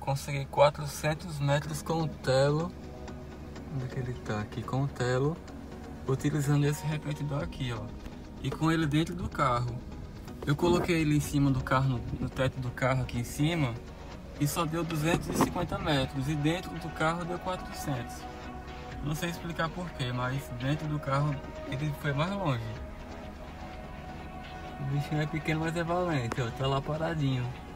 consegui 400 metros com o Telo. Onde é que ele tá? Aqui com o Telo, utilizando esse repetidor aqui, ó. E com ele dentro do carro. Eu coloquei ele em cima do carro, no teto do carro aqui em cima, e só deu 250 metros. E dentro do carro deu 400. Não sei explicar porquê, mas dentro do carro ele foi mais longe. O bichinho é pequeno, mas é valente, ó. Tá lá paradinho.